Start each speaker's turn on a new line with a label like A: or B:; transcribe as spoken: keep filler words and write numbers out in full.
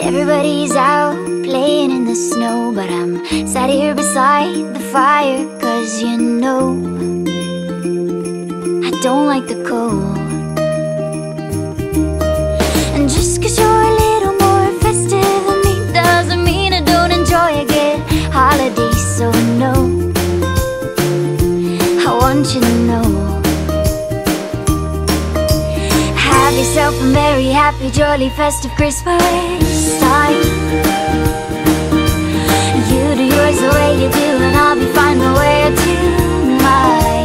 A: Everybody's out playing in the snow, but I'm sat here beside the fire, cause you know I don't like the cold. And just cause you're a little more festive than me doesn't mean I don't enjoy a good holiday. So no, I want you to know, have yourself a merry, happy, jolly, festive Christmas time. You do yours the way you do, and I'll be fine the way I do mine.